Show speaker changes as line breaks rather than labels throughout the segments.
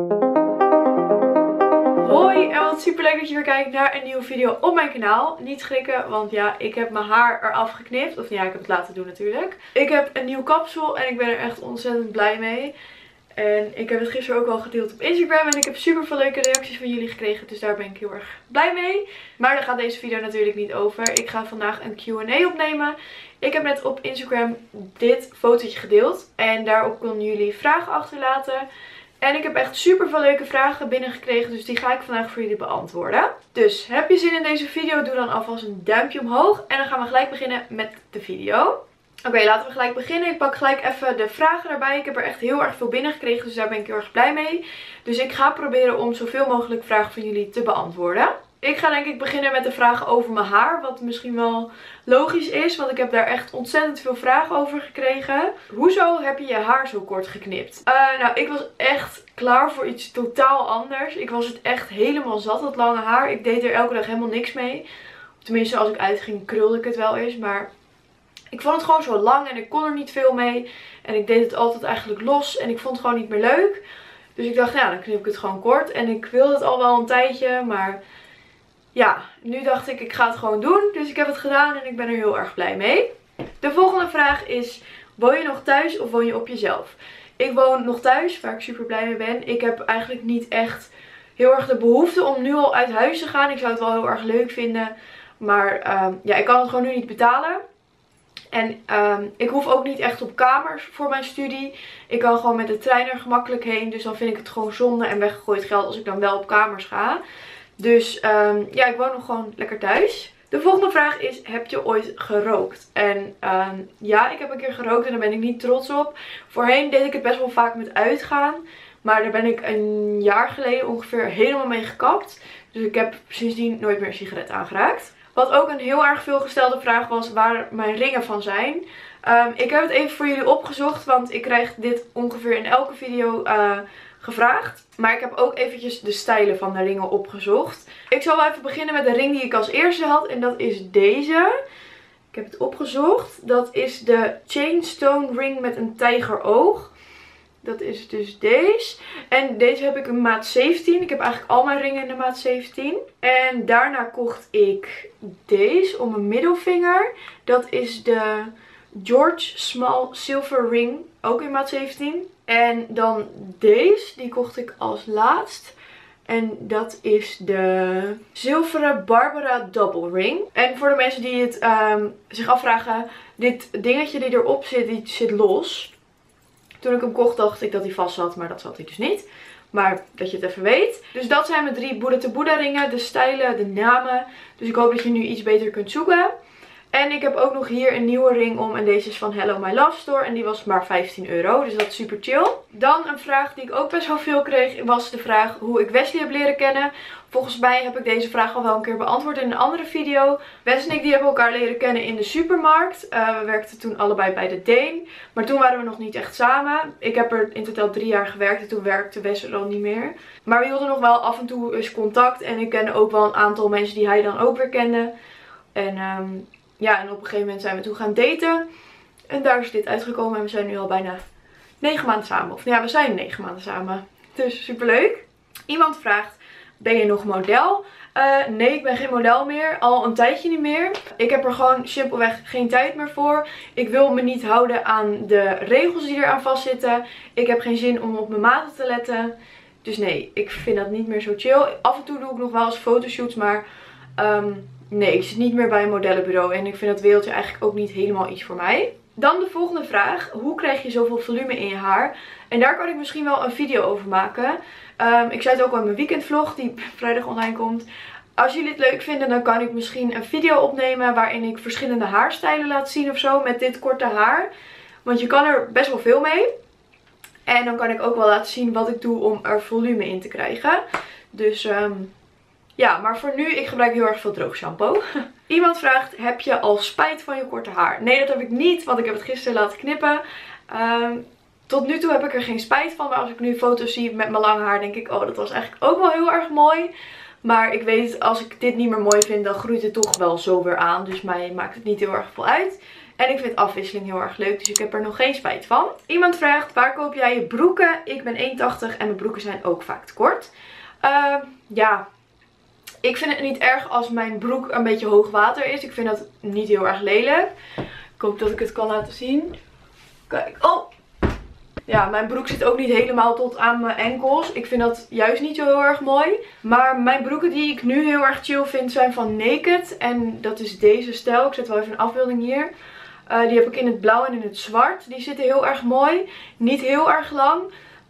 Hoi en wat super leuk dat je weer kijkt naar een nieuwe video op mijn kanaal. Niet schrikken, want ja, ik heb mijn haar eraf geknipt. Of ja, ik heb het laten doen natuurlijk. Ik heb een nieuw kapsel en ik ben er echt ontzettend blij mee. En ik heb het gisteren ook al gedeeld op Instagram. En ik heb super veel leuke reacties van jullie gekregen. Dus daar ben ik heel erg blij mee. Maar daar gaat deze video natuurlijk niet over. Ik ga vandaag een Q&A opnemen. Ik heb net op Instagram dit fotootje gedeeld. En daarop konden jullie vragen achterlaten. En ik heb echt super veel leuke vragen binnengekregen. Dus die ga ik vandaag voor jullie beantwoorden. Dus heb je zin in deze video? Doe dan alvast een duimpje omhoog. En dan gaan we gelijk beginnen met de video. Oké, laten we gelijk beginnen. Ik pak gelijk even de vragen erbij. Ik heb er echt heel erg veel binnengekregen. Dus daar ben ik heel erg blij mee. Dus ik ga proberen om zoveel mogelijk vragen van jullie te beantwoorden. Ik ga denk ik beginnen met de vragen over mijn haar. Wat misschien wel logisch is. Want ik heb daar echt ontzettend veel vragen over gekregen. Hoezo heb je je haar zo kort geknipt? Nou, ik was echt klaar voor iets totaal anders. Ik was het echt helemaal zat, dat lange haar. Ik deed er elke dag helemaal niks mee. Tenminste, als ik uitging krulde ik het wel eens. Maar ik vond het gewoon zo lang en ik kon er niet veel mee. En ik deed het altijd eigenlijk los. En ik vond het gewoon niet meer leuk. Dus ik dacht, ja, dan knip ik het gewoon kort. En ik wilde het al wel een tijdje, maar ja, nu dacht ik, ik ga het gewoon doen. Dus ik heb het gedaan en ik ben er heel erg blij mee. De volgende vraag is, woon je nog thuis of woon je op jezelf? Ik woon nog thuis, waar ik super blij mee ben. Ik heb eigenlijk niet echt heel erg de behoefte om nu al uit huis te gaan. Ik zou het wel heel erg leuk vinden. Maar ja, ik kan het gewoon nu niet betalen. En ik hoef ook niet echt op kamers voor mijn studie. Ik kan gewoon met de trein er gemakkelijk heen. Dus dan vind ik het gewoon zonde en weggegooid geld als ik dan wel op kamers ga. Dus ja, ik woon nog gewoon lekker thuis. De volgende vraag is, heb je ooit gerookt? En ja, ik heb een keer gerookt en daar ben ik niet trots op. Voorheen deed ik het best wel vaak met uitgaan. Maar daar ben ik een jaar geleden ongeveer helemaal mee gekapt. Dus ik heb sindsdien nooit meer een sigaret aangeraakt. Wat ook een heel erg veel gestelde vraag was, waar mijn ringen van zijn. Ik heb het even voor jullie opgezocht, want ik krijg dit ongeveer in elke video gevraagd. Maar ik heb ook eventjes de stijlen van de ringen opgezocht. Ik zal wel even beginnen met de ring die ik als eerste had. En dat is deze. Ik heb het opgezocht. Dat is de Chainstone ring met een tijgeroog. Dat is dus deze. En deze heb ik in maat 17. Ik heb eigenlijk al mijn ringen in de maat 17. En daarna kocht ik deze om mijn middelvinger. Dat is de George Small Silver Ring. Ook in maat 17. En dan deze. Die kocht ik als laatst. En dat is de zilveren Barbara Double Ring. En voor de mensen die het zich afvragen. Dit dingetje die erop zit, die zit los. Toen ik hem kocht dacht ik dat hij vast zat, maar dat zat hij dus niet. Maar dat je het even weet. Dus dat zijn mijn 3 Buddha to Buddha ringen. De stijlen, de namen. Dus ik hoop dat je nu iets beter kunt zoeken. En ik heb ook nog hier een nieuwe ring om. En deze is van Hello My Love Store. En die was maar €15. Dus dat is super chill. Dan een vraag die ik ook best wel veel kreeg. Was de vraag hoe ik Wesley heb leren kennen. Volgens mij heb ik deze vraag al wel een keer beantwoord in een andere video. Wes en ik die hebben elkaar leren kennen in de supermarkt. We werkten toen allebei bij de Deen. Maar toen waren we nog niet echt samen. Ik heb er in totaal 3 jaar gewerkt. En toen werkte Wes er al niet meer. Maar we hielden nog wel af en toe eens contact. En ik kende ook wel een aantal mensen die hij dan ook weer kende. En ja, en op een gegeven moment zijn we toen gaan daten. En daar is dit uitgekomen. En we zijn nu al bijna 9 maanden samen. Of ja, we zijn 9 maanden samen. Dus super leuk. Iemand vraagt, ben je nog model? Nee, ik ben geen model meer. Al een tijdje niet meer. Ik heb er gewoon simpelweg geen tijd meer voor. Ik wil me niet houden aan de regels die eraan vastzitten. Ik heb geen zin om op mijn maten te letten. Dus nee, ik vind dat niet meer zo chill. Af en toe doe ik nog wel eens fotoshoots, maar nee, ik zit niet meer bij een modellenbureau. En ik vind dat wereldje eigenlijk ook niet helemaal iets voor mij. Dan de volgende vraag. Hoe krijg je zoveel volume in je haar? En daar kan ik misschien wel een video over maken. Ik zei het ook al in mijn weekendvlog die vrijdag online komt. Als jullie het leuk vinden, dan kan ik misschien een video opnemen waarin ik verschillende haarstijlen laat zien of zo met dit korte haar. Want je kan er best wel veel mee. En dan kan ik ook wel laten zien wat ik doe om er volume in te krijgen. Dus ja, maar voor nu, ik gebruik heel erg veel droog shampoo. Iemand vraagt, heb je al spijt van je korte haar? Nee, dat heb ik niet, want ik heb het gisteren laten knippen. Tot nu toe heb ik er geen spijt van. Maar als ik nu foto's zie met mijn lang haar, denk ik, oh, dat was eigenlijk ook wel heel erg mooi. Maar ik weet, als ik dit niet meer mooi vind, dan groeit het toch wel zo weer aan. Dus mij maakt het niet heel erg veel uit. En ik vind afwisseling heel erg leuk, dus ik heb er nog geen spijt van. Iemand vraagt, waar koop jij je broeken? Ik ben 1,80 en mijn broeken zijn ook vaak te kort. Ja, ik vind het niet erg als mijn broek een beetje hoog water is. Ik vind dat niet heel erg lelijk. Ik hoop dat ik het kan laten zien. Kijk, oh! Ja, mijn broek zit ook niet helemaal tot aan mijn enkels. Ik vind dat juist niet zo heel erg mooi. Maar mijn broeken die ik nu heel erg chill vind zijn van Naked. En dat is deze stijl. Ik zet wel even een afbeelding hier. Die heb ik in het blauw en in het zwart. Die zitten heel erg mooi. Niet heel erg lang.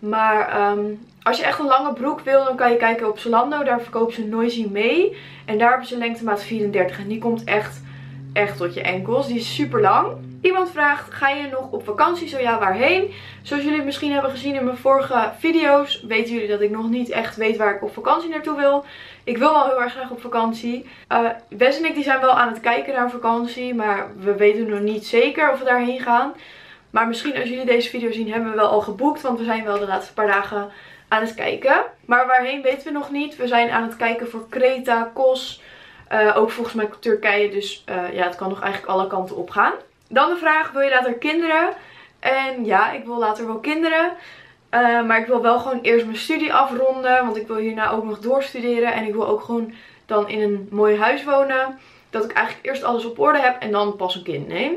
Maar als je echt een lange broek wil, dan kan je kijken op Zalando. Daar verkopen ze Noisy mee. En daar hebben ze lengtemaat 34. En die komt echt tot je enkels. Die is super lang. Iemand vraagt, ga je nog op vakantie? Zo ja, waarheen? Zoals jullie misschien hebben gezien in mijn vorige video's, weten jullie dat ik nog niet echt weet waar ik op vakantie naartoe wil. Ik wil wel heel erg graag op vakantie. Wes en ik die zijn wel aan het kijken naar vakantie, maar we weten nog niet zeker of we daarheen gaan. Maar misschien als jullie deze video zien, hebben we wel al geboekt, want we zijn wel de laatste paar dagen aan het kijken. Maar waarheen weten we nog niet. We zijn aan het kijken voor Kreta, Kos, ook volgens mij Turkije, dus ja, het kan nog eigenlijk alle kanten op gaan. Dan de vraag, wil je later kinderen? En ja, ik wil later wel kinderen. Maar ik wil wel gewoon eerst mijn studie afronden. Want ik wil hierna ook nog doorstuderen. En ik wil ook gewoon dan in een mooi huis wonen. Dat ik eigenlijk eerst alles op orde heb en dan pas een kind neem.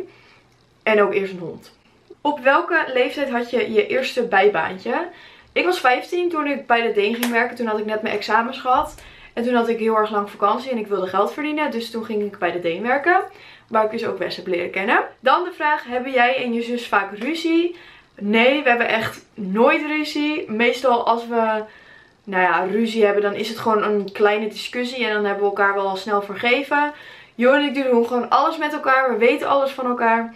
En ook eerst een hond. Op welke leeftijd had je je eerste bijbaantje? Ik was 15 toen ik bij de Deen ging werken. Toen had ik net mijn examens gehad. En toen had ik heel erg lang vakantie en ik wilde geld verdienen. Dus toen ging ik bij de Deen werken. Waar ik dus ook Wes heb leren kennen. Dan de vraag, hebben jij en je zus vaak ruzie? Nee, we hebben echt nooit ruzie. Meestal als we, nou ja, ruzie hebben, dan is het gewoon een kleine discussie. En dan hebben we elkaar wel al snel vergeven. Jo en ik doen gewoon alles met elkaar. We weten alles van elkaar.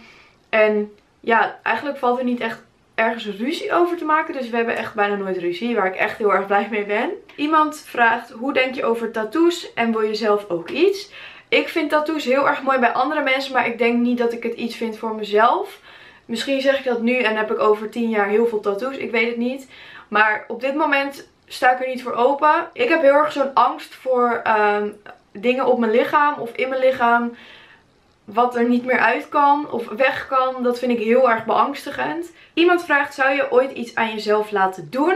En ja, eigenlijk valt er niet echt ergens ruzie over te maken. Dus we hebben echt bijna nooit ruzie. Waar ik echt heel erg blij mee ben. Iemand vraagt, hoe denk je over tattoos? En wil je zelf ook iets? Ik vind tattoos heel erg mooi bij andere mensen, maar ik denk niet dat ik het iets vind voor mezelf. Misschien zeg ik dat nu en heb ik over 10 jaar heel veel tattoos, ik weet het niet. Maar op dit moment sta ik er niet voor open. Ik heb heel erg zo'n angst voor dingen op mijn lichaam of in mijn lichaam. Wat er niet meer uit kan of weg kan, dat vind ik heel erg beangstigend. Iemand vraagt, zou je ooit iets aan jezelf laten doen?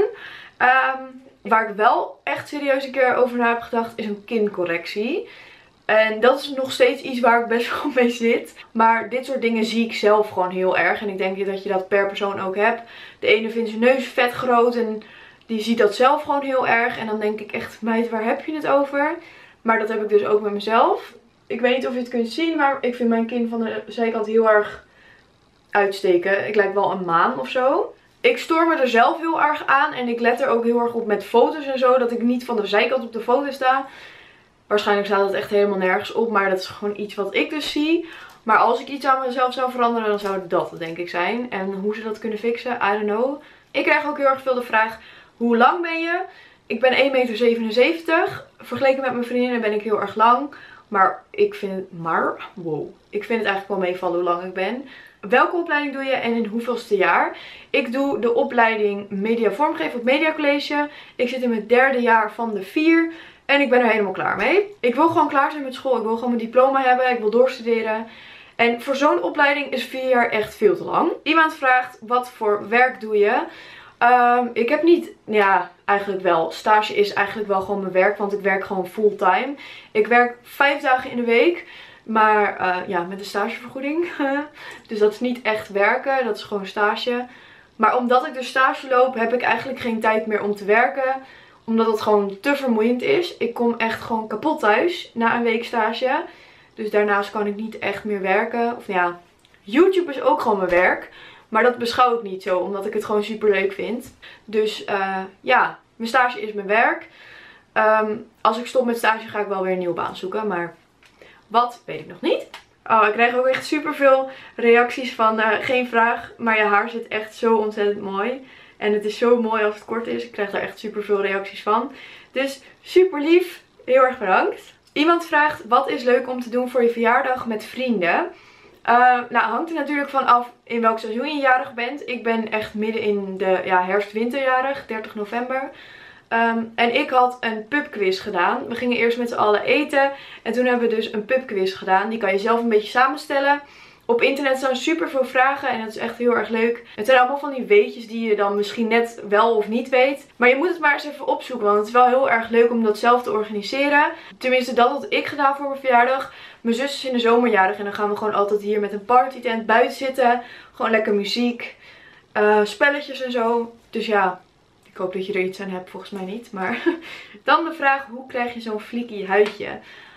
Waar ik wel echt serieus een keer over na heb gedacht, is een kincorrectie. En dat is nog steeds iets waar ik best wel mee zit. Maar dit soort dingen zie ik zelf gewoon heel erg. En ik denk dat je dat per persoon ook hebt. De ene vindt zijn neus vet groot en die ziet dat zelf gewoon heel erg. En dan denk ik echt, meid, waar heb je het over? Maar dat heb ik dus ook met mezelf. Ik weet niet of je het kunt zien, maar ik vind mijn kin van de zijkant heel erg uitsteken. Ik lijk wel een maan of zo. Ik stoor me er zelf heel erg aan. En ik let er ook heel erg op met foto's en zo. Dat ik niet van de zijkant op de foto sta. Waarschijnlijk staat het echt helemaal nergens op. Maar dat is gewoon iets wat ik dus zie. Maar als ik iets aan mezelf zou veranderen, dan zou dat denk ik zijn. En hoe ze dat kunnen fixen, I don't know. Ik krijg ook heel erg veel de vraag, hoe lang ben je? Ik ben 1,77 meter. Vergeleken met mijn vriendinnen ben ik heel erg lang. Maar ik vind het eigenlijk wel meevallen hoe lang ik ben. Welke opleiding doe je en in hoeveelste jaar? Ik doe de opleiding Media Vormgeven op Media College. Ik zit in mijn 3e jaar van de 4. En ik ben er helemaal klaar mee. Ik wil gewoon klaar zijn met school. Ik wil gewoon mijn diploma hebben. Ik wil doorstuderen. En voor zo'n opleiding is 4 jaar echt veel te lang. Iemand vraagt, wat voor werk doe je? Ik heb niet, ja, eigenlijk wel. Stage is eigenlijk wel gewoon mijn werk, want ik werk gewoon fulltime. Ik werk 5 dagen in de week, maar ja, met een stagevergoeding. Dus dat is niet echt werken, dat is gewoon stage. Maar omdat ik dus stage loop, heb ik eigenlijk geen tijd meer om te werken. Omdat het gewoon te vermoeiend is. Ik kom echt gewoon kapot thuis na een week stage. Dus daarnaast kan ik niet echt meer werken. Of ja, YouTube is ook gewoon mijn werk. Maar dat beschouw ik niet zo, omdat ik het gewoon super leuk vind. Dus ja, mijn stage is mijn werk. Als ik stop met stage ga ik wel weer een nieuwe baan zoeken. Maar wat, weet ik nog niet. Oh, ik krijg ook echt super veel reacties van geen vraag. Maar je haar zit echt zo ontzettend mooi. En het is zo mooi als het kort is. Ik krijg daar echt super veel reacties van. Dus super lief. Heel erg bedankt. Iemand vraagt, wat is leuk om te doen voor je verjaardag met vrienden? Nou, hangt er natuurlijk van af in welk seizoen je jarig bent. Ik ben echt midden in de herfst-winterjarig, 30 november. En ik had een pubquiz gedaan. We gingen eerst met z'n allen eten. En toen hebben we dus een pubquiz gedaan. Die kan je zelf een beetje samenstellen. Op internet staan super veel vragen en dat is echt heel erg leuk. Het zijn allemaal van die weetjes die je dan misschien net wel of niet weet. Maar je moet het maar eens even opzoeken, want het is wel heel erg leuk om dat zelf te organiseren. Tenminste, dat had ik gedaan voor mijn verjaardag. Mijn zus is in de zomer jarig en dan gaan we gewoon altijd hier met een partytent buiten zitten. Gewoon lekker muziek, spelletjes en zo. Dus ja, ik hoop dat je er iets aan hebt, volgens mij niet. Maar dan de vraag, hoe krijg je zo'n fleeky huidje?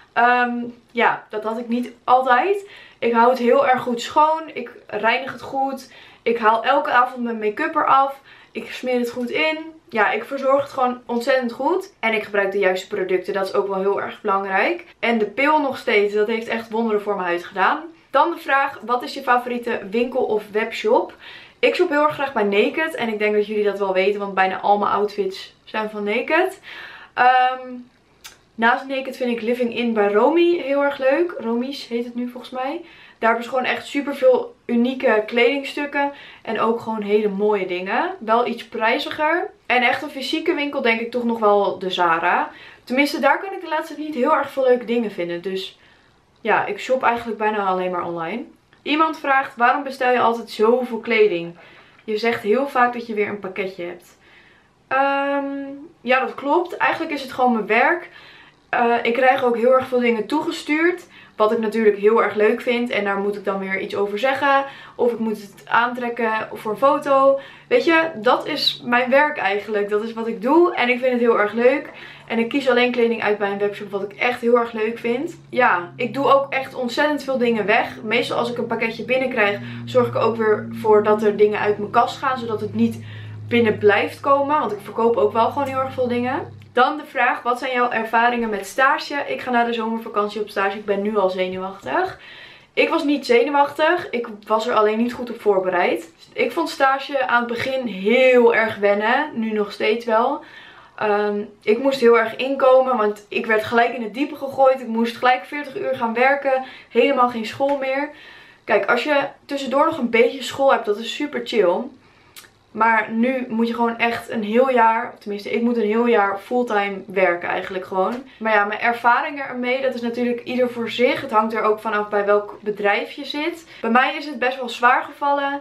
Ja, dat had ik niet altijd. Ik hou het heel erg goed schoon. Ik reinig het goed. Ik haal elke avond mijn make-up eraf. Ik smeer het goed in. Ja, ik verzorg het gewoon ontzettend goed. En ik gebruik de juiste producten. Dat is ook wel heel erg belangrijk. En de pil nog steeds. Dat heeft echt wonderen voor mijn huid gedaan. Dan de vraag, wat is je favoriete winkel of webshop? Ik shop heel erg graag bij Naked. En ik denk dat jullie dat wel weten. Want bijna al mijn outfits zijn van Naked. Naast Naked vind ik Living In bij Romy heel erg leuk. Romy's heet het nu volgens mij. Daar hebben ze gewoon echt super veel unieke kledingstukken. En ook gewoon hele mooie dingen. Wel iets prijziger. En echt een fysieke winkel denk ik toch nog wel de Zara. Tenminste, daar kan ik de laatste tijd niet heel erg veel leuke dingen vinden. Dus ja, ik shop eigenlijk bijna alleen maar online. Iemand vraagt, waarom bestel je altijd zoveel kleding? Je zegt heel vaak dat je weer een pakketje hebt. Ja, dat klopt. Eigenlijk is het gewoon mijn werk. Ik krijg ook heel erg veel dingen toegestuurd. Wat ik natuurlijk heel erg leuk vind. En daar moet ik dan weer iets over zeggen. Of ik moet het aantrekken voor een foto. Weet je, dat is mijn werk eigenlijk. Dat is wat ik doe. En ik vind het heel erg leuk. En ik kies alleen kleding uit bij een webshop wat ik echt heel erg leuk vind. Ja, ik doe ook echt ontzettend veel dingen weg. Meestal als ik een pakketje binnenkrijg, zorg ik er ook weer voor dat er dingen uit mijn kast gaan. Zodat het niet binnen blijft komen. Want ik verkoop ook wel gewoon heel erg veel dingen. Dan de vraag, wat zijn jouw ervaringen met stage? Ik ga na de zomervakantie op stage. Ik ben nu al zenuwachtig. Ik was niet zenuwachtig. Ik was er alleen niet goed op voorbereid. Ik vond stage aan het begin heel erg wennen. Nu nog steeds wel. Ik moest heel erg inkomen. Want ik werd gelijk in het diepe gegooid. Ik moest gelijk 40 uur gaan werken. Helemaal geen school meer. Kijk, als je tussendoor nog een beetje school hebt, dat is super chill. Maar nu moet je gewoon echt een heel jaar, tenminste ik moet een heel jaar fulltime werken eigenlijk gewoon. Maar ja, mijn ervaringen ermee, dat is natuurlijk ieder voor zich. Het hangt er ook vanaf bij welk bedrijf je zit. Bij mij is het best wel zwaar gevallen.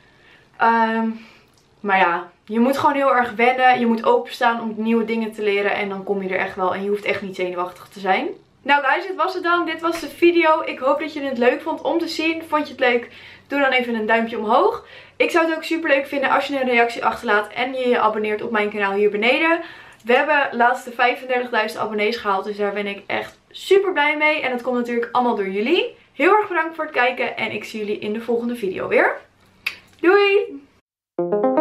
Maar ja, je moet gewoon heel erg wennen. Je moet openstaan om nieuwe dingen te leren en dan kom je er echt wel. En je hoeft echt niet zenuwachtig te zijn. Nou guys, dit was het dan. Dit was de video. Ik hoop dat je het leuk vond om te zien. Vond je het leuk? Doe dan even een duimpje omhoog. Ik zou het ook super leuk vinden als je een reactie achterlaat en je abonneert op mijn kanaal hier beneden. We hebben laatst de 35.000 abonnees gehaald, dus daar ben ik echt super blij mee. En dat komt natuurlijk allemaal door jullie. Heel erg bedankt voor het kijken en ik zie jullie in de volgende video weer. Doei!